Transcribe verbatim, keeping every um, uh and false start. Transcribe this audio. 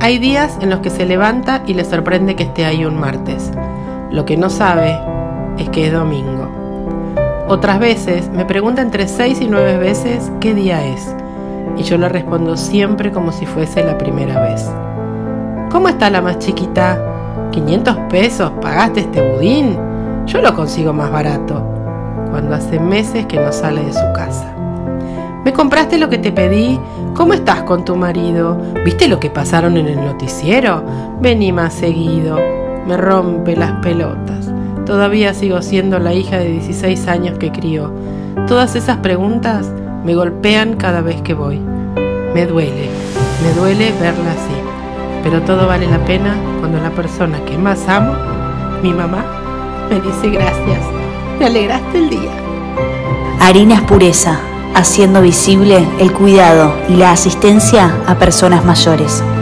Hay días en los que se levanta y le sorprende que esté ahí un martes. Lo que no sabe es que es domingo. Otras veces me pregunta entre seis y nueve veces qué día es, y yo le respondo siempre como si fuese la primera vez. ¿Cómo está la más chiquita? ¿quinientos pesos pagaste este budín? Yo lo consigo más barato, cuando hace meses que no sale de su casa. ¿Me compraste lo que te pedí? ¿Cómo estás con tu marido? ¿Viste lo que pasaron en el noticiero? Vení más seguido. Me rompe las pelotas. Todavía sigo siendo la hija de dieciséis años que crió. Todas esas preguntas me golpean cada vez que voy. Me duele, me duele verla así. Pero todo vale la pena cuando la persona que más amo, mi mamá, me dice gracias. Me alegraste el día. Harinas Pureza, haciendo visible el cuidado y la asistencia a personas mayores.